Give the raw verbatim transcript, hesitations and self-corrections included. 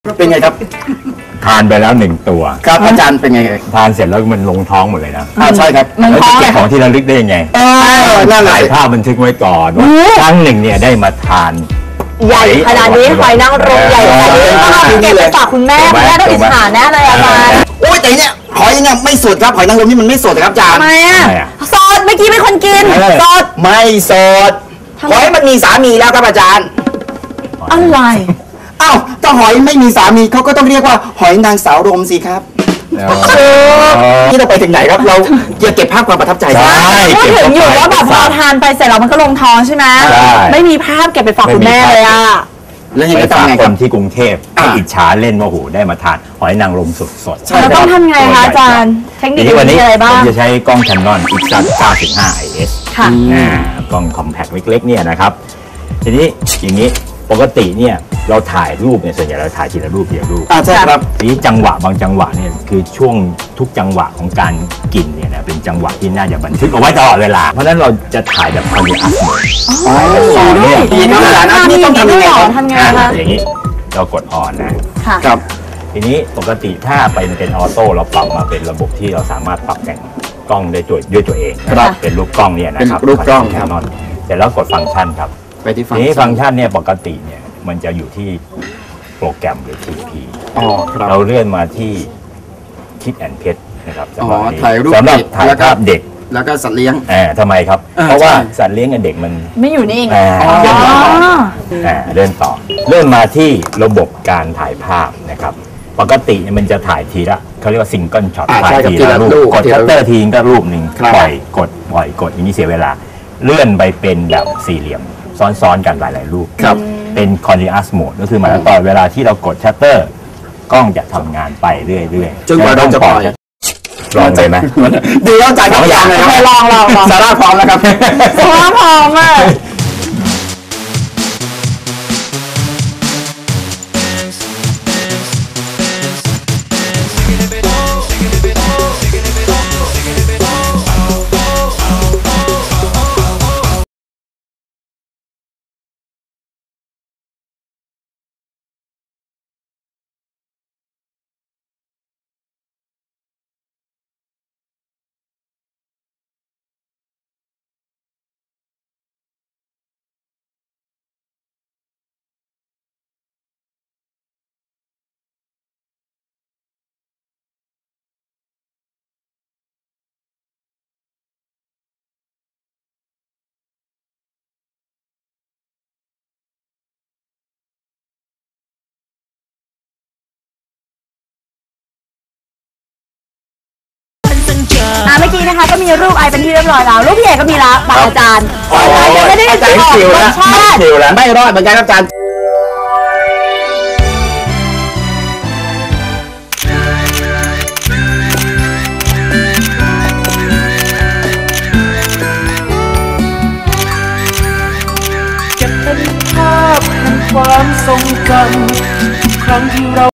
เป็นไงครับทานไปแล้วหนึ่งตัวครับอาจารย์เป็นไงทานเสร็จแล้วมันลงท้องหมดเลยนะอ่าใช่ครับแล้วจะเก็บของที่ระลึกได้ยังไงเออนั่นแหละถ่ายภาพบันทึกไว้ก่อนว่าครั้งหนึ่งเนี่ยได้มาทานใหญ่ขนาดนี้หอยนางรมใหญ่ขนาดนี้ต้องเก็บไปฝากคุณแม่คุณแม่ต้องอิจฉาแน่เลยอาจารย์โอ้ยแต่เนี่ยหอยเนี่ยไม่สดครับหอยนางรมนี่มันไม่สดครับอาจารย์ทำไมอ่ะสดเมื่อกี้เป็นคนกินสดไม่สดหอยมันมีสามีแล้วครับอาจารย์อะไรอ้าวถ้าหอยไม่มีสามีเขาก็ต้องเรียกว่าหอยนางสาวรมสิครับที่เราไปถึงไหนครับเราจะเก็บภาพความประทับใจใช่ก็ถึงอยู่ว่าแบบพอทานไปเสร็จแล้วมันก็ลงท้องใช่ไหมไม่มีภาพเก็บไปฝากคุณแม่เลยอ่ะแล้วยังไงฝากคนที่กรุงเทพให้อิจฉาเล่นว่าโหได้มาทานหอยนางรมสดๆเราต้องทำไงคะอาจารย์เทคนิคมีอะไรบ้างผมจะใช้กล้อง Canon อี เก้าสิบห้า ไอ เอสค่ะกล้องคอมแพคเล็กๆเนี่ยนะครับทีนี้อย่างนี้ปกติเนี่ยเราถ่ายรูปเนี่ยส่วนใหญ่เราถ่ายทีละรูปทีละรูปใช่ครับทีนี้จังหวะบางจังหวะเนี่ยคือช่วงทุกจังหวะของการกินเนี่ยนะเป็นจังหวะที่น่าจะบันทึกเอาไว้ตลอดเวลาเพราะฉะนั้นเราจะถ่ายแบบคอนติเนียสอ๋อเนี่ยดีนะอาจารย์นี่ต้องทำยังไงทำไงคะอย่างนี้เรากดออนนะครับทีนี้ปกติถ้าเป็นเป็นออโต้เราปรับมาเป็นระบบที่เราสามารถปรับแต่งกล้องได้ด้วยด้วยตัวเองเป็นรูปกล้องเนี่ยนะครับรูปกล้องครับเสร็จแล้วกดฟังก์ชันครับไปที่ฟังก์ชันนี้ฟังก์ชันเนี่ยปกติเนี่ยมันจะอยู่ที่โปรแกรมหรือ ที พีอ๋อครับเราเลื่อนมาที่คิดแอนเพชนะครับสำหรับถ่ายรูปสำหรับถ่ายภาพเด็กแล้วก็สัตว์เลี้ยงอ่าทำไมครับเพราะว่าสัตว์เลี้ยงกับเด็กมันไม่อยู่นี่อ่าเลื่อนต่ออ่าเลื่อนต่อเลื่อนมาที่ระบบการถ่ายภาพนะครับปกติมันจะถ่ายทีละเขาเรียกว่าซิงเกิลช็อตถ่ายทีละรูปกดชัตเตอร์ทีก็รูปหนึ่งปล่อยกดปล่อยกดอย่างนี้เสียเวลาเลื่อนไปเป็นแบบสี่เหลี่ยมซ้อนๆกันหลายๆรูปเป็น continuous mode ก็คือหมายถึงตอนเวลาที่เรากดชัตเตอร์กล้องจะทำงานไปเรื่อยๆจนกว่าเราจะปล่อยลองไปไหมดีแล้วจ่ายต้องอย่างเลยลองลองลองซาร่าพร้อมแล้วครับซาร่าพร้อมมากเมื่อกี้นะคะก็มีรูปไอเป็นที่เรียบร้อยแล้วรูปพี่เอกก็มีละบางอาจารย์อาจารย์ยังไม่ได้จะออกรสชาติไม่รอดเหมือนกันครับอาจารย์เก็บเป็นภาพแห่งความทรงจำครั้งที่เรา